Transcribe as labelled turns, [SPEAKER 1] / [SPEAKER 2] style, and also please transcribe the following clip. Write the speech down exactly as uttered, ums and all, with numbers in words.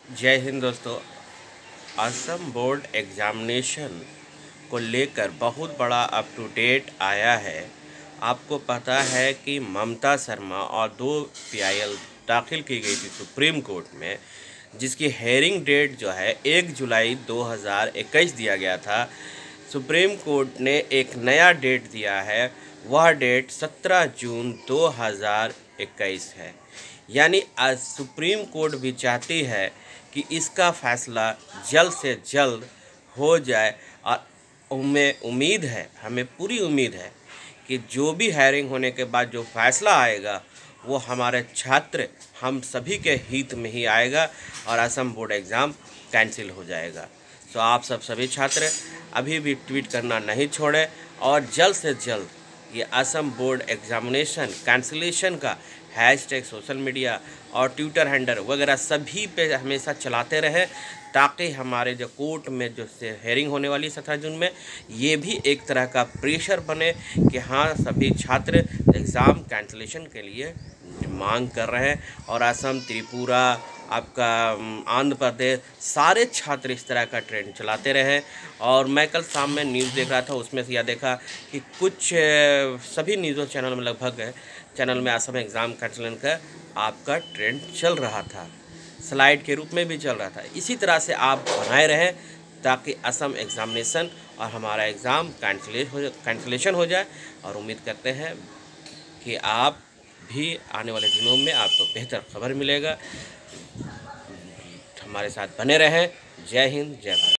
[SPEAKER 1] जय हिंद दोस्तों। Assam board examination को लेकर बहुत बड़ा अप टू डेट आया है। आपको पता है कि ममता शर्मा और दो पीआईएल दाखिल की गई थी सुप्रीम कोर्ट में, जिसकी हेयरिंग डेट जो है एक जुलाई दो हज़ार इक्कीस दिया गया था। सुप्रीम कोर्ट ने एक नया डेट दिया है, वह डेट सत्रह जून दो हज़ार इक्कीस है। यानी आज सुप्रीम कोर्ट भी चाहती है कि इसका फैसला जल्द से जल्द हो जाए और हमें उम्मीद है, हमें पूरी उम्मीद है कि जो भी हायरिंग होने के बाद जो फैसला आएगा वो हमारे छात्र हम सभी के हित में ही आएगा और असम बोर्ड एग्ज़ाम कैंसिल हो जाएगा। तो आप सब सभी छात्र अभी भी ट्वीट करना नहीं छोड़ें और जल्द से जल्द ये असम बोर्ड एग्ज़ामिनेशन कैंसिलेशन का हैशटैग सोशल मीडिया और ट्विटर हैंडल वगैरह सभी पे हमेशा चलाते रहें, ताकि हमारे जो कोर्ट में जो से हेयरिंग होने वाली सत्रह जून में, ये भी एक तरह का प्रेशर बने कि हाँ सभी छात्र एग्ज़ाम कैंसिलेशन के लिए मांग कर रहे हैं। और असम, त्रिपुरा, आपका आंध्र प्रदेश, सारे छात्र इस तरह का ट्रेंड चलाते रहे। और मैं कल शाम में न्यूज़ देख रहा था, उसमें से यह देखा कि कुछ सभी न्यूज़ चैनल में लगभग चैनल में असम एग्ज़ाम कैंसिलेशन का आपका ट्रेंड चल रहा था, स्लाइड के रूप में भी चल रहा था। इसी तरह से आप बनाए रहें ताकि असम एग्ज़ामिनेशन और हमारा एग्ज़ाम कैंसिलेट हो कैंसिलेशन हो जाए। और उम्मीद करते हैं कि आप भी आने वाले दिनों में आपको बेहतर खबर मिलेगा। हमारे साथ बने रहें। जय हिंद, जय भारत।